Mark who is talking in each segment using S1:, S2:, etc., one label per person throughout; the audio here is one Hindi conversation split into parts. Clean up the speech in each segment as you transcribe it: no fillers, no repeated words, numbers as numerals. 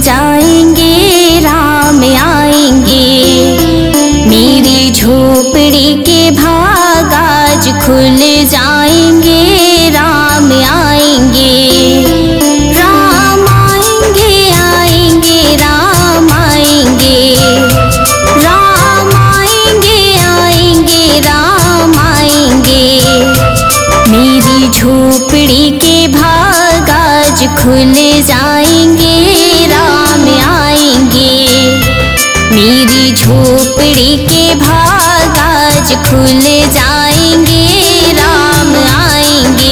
S1: जाएंगे, राम आएंगे। मेरी झोपड़ी के भाग आज खुल जाएंगे, राम आएंगे। राम आएंगे, आएंगे, राम आएंगे। राम आएंगे, आएंगे, राम आएंगे। मेरी झोपड़ी के भाग आज खुल जाएंगे, राम आएंगे। मेरी झोपड़ी के भाग आज खुल जाएंगे, राम आएंगे।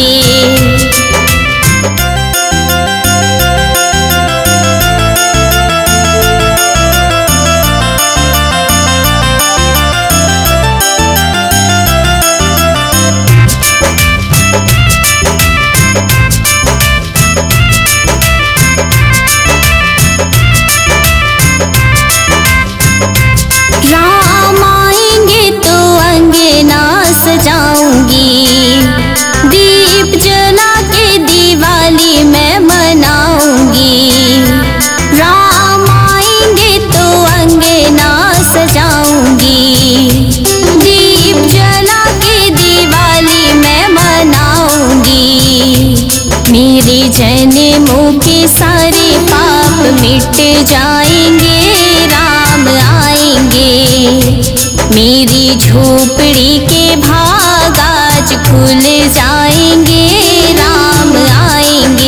S1: राम आएंगे तो अंगना सजाऊंगी, दीप जला के दिवाली मैं मनाऊंगी। राम आएंगे तो अंगना सजाऊंगी, दीप जला के दिवाली मैं मनाऊंगी। मेरे जन्मों के सारे पाप मिट जाएंगे, राम आएंगे। मेरी झोपड़ी के भाग आज खुल जाएंगे, राम आएंगे।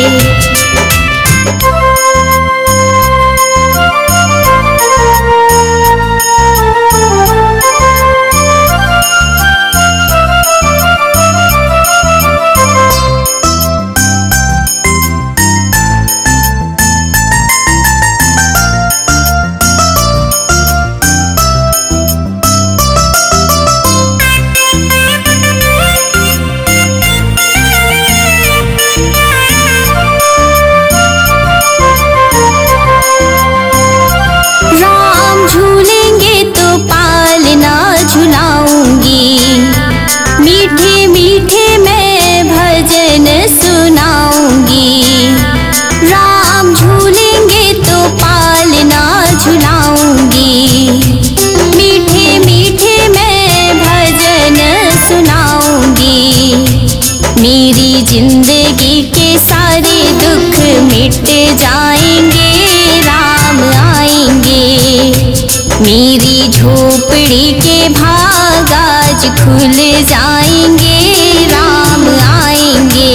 S1: झूलेंगे तो पालना झुलाऊंगी, मीठे मीठे मैं भजन सुनाऊंगी। राम झूलेंगे तो पालना झुलाऊंगी, मीठे मीठे मैं भजन सुनाऊंगी। मेरी जिंदगी के सारे दुख मिट जाएंगे, राम आएंगे। मेरी झोपड़ी के भाग आज खुल जाएंगे, राम आएंगे।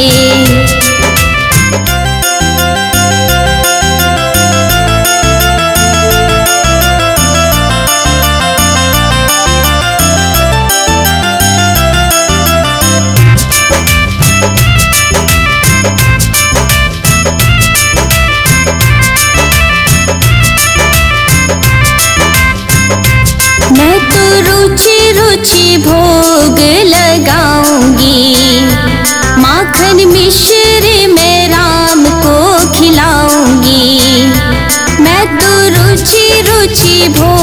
S1: मैं तो रुचि रुचि भोग लगाऊंगी, माखन मिश्री मैं राम को खिलाऊंगी। मैं तो रुचि रुचि भोग